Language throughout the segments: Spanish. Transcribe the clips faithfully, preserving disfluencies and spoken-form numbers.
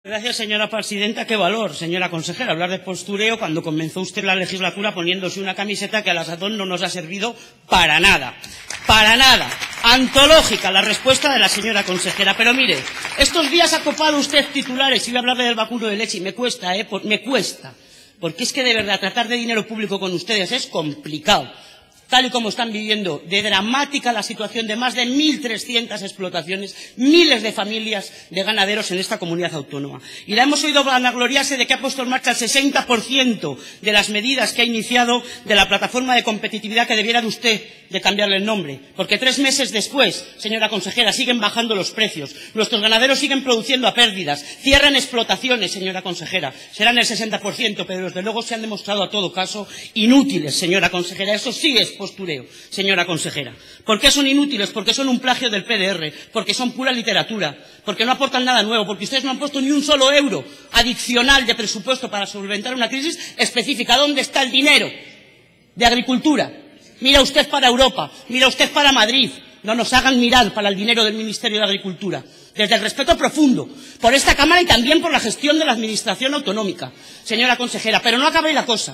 Gracias, señora presidenta. Qué valor, señora consejera, hablar de postureo cuando comenzó usted la legislatura poniéndose una camiseta que a la sazón no nos ha servido para nada. Para nada. Antológica la respuesta de la señora consejera. Pero mire, estos días ha copado usted titulares y voy a hablarle del vacuno de leche y me cuesta, ¿eh? Me cuesta. Porque es que de verdad tratar de dinero público con ustedes es complicado. Tal y como están viviendo, de dramática la situación de más de mil trescientas explotaciones, miles de familias de ganaderos en esta comunidad autónoma. Y la hemos oído vanagloriarse de que ha puesto en marcha el sesenta por ciento de las medidas que ha iniciado de la plataforma de competitividad que debiera de usted de cambiarle el nombre. Porque tres meses después, señora consejera, siguen bajando los precios. Nuestros ganaderos siguen produciendo a pérdidas. Cierran explotaciones, señora consejera. Serán el sesenta por ciento, pero desde luego se han demostrado a todo caso inútiles, señora consejera. Eso sí es postureo, señora consejera. ¿Por qué son inútiles? Porque son un plagio del P D R, porque son pura literatura, porque no aportan nada nuevo, porque ustedes no han puesto ni un solo euro adicional de presupuesto para solventar una crisis específica. ¿Dónde está el dinero de agricultura? Mira usted para Europa, mira usted para Madrid. No nos hagan mirar para el dinero del Ministerio de Agricultura. Desde el respeto profundo por esta Cámara y también por la gestión de la Administración autonómica, señora consejera. Pero no acabe la cosa.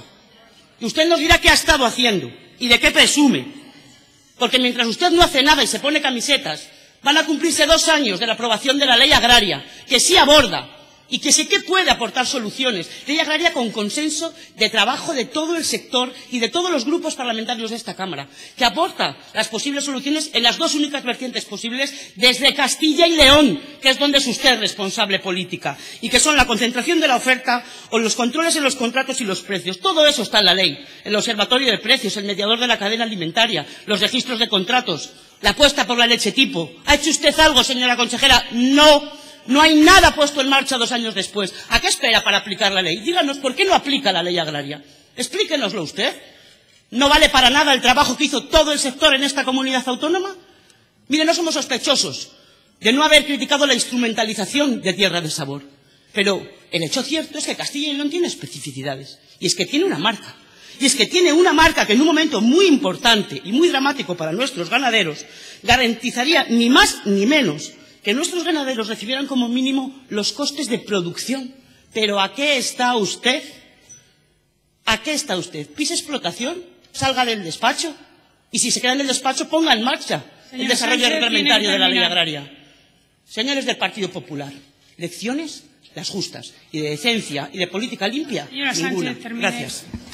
Y usted nos dirá qué ha estado haciendo y de qué presume. Porque mientras usted no hace nada y se pone camisetas, van a cumplirse dos años de la aprobación de la ley agraria, que sí aborda y que sí que puede aportar soluciones. Ley agraria con consenso de trabajo de todo el sector y de todos los grupos parlamentarios de esta Cámara, que aporta las posibles soluciones en las dos únicas vertientes posibles desde Castilla y León, que es donde es usted responsable política, y que son la concentración de la oferta o los controles en los contratos y los precios. Todo eso está en la ley, el observatorio de precios, el mediador de la cadena alimentaria, los registros de contratos, la apuesta por la leche tipo. ¿Ha hecho usted algo, señora consejera? No. No hay nada puesto en marcha dos años después. ¿A qué espera para aplicar la ley? Díganos, ¿por qué no aplica la ley agraria? Explíquenoslo usted. ¿No vale para nada el trabajo que hizo todo el sector en esta comunidad autónoma? Mire, no somos sospechosos de no haber criticado la instrumentalización de Tierra de Sabor. Pero el hecho cierto es que Castilla y León tiene especificidades. Y es que tiene una marca. Y es que tiene una marca que en un momento muy importante y muy dramático para nuestros ganaderos garantizaría ni más ni menos que nuestros ganaderos recibieran como mínimo los costes de producción. ¿Pero a qué está usted? ¿A qué está usted? ¿Pise explotación? ¿Salga del despacho? Y si se queda en el despacho, ponga en marcha el desarrollo reglamentario de la ley agraria. Señores del Partido Popular, lecciones las justas. Y de decencia y de política limpia, ninguna. Gracias.